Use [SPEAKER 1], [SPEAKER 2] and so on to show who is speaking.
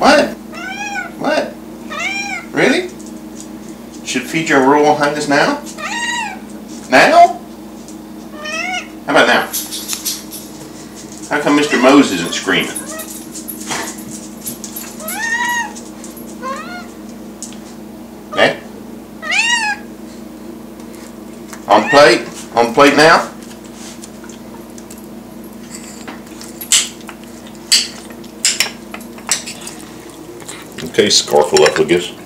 [SPEAKER 1] What? What? Really? Should feed your Royal Highness now? Now? How about now? How come Mr. Mose isn't screaming? Okay? On plate? On plate now? Okay, Scarf-a-lufagus.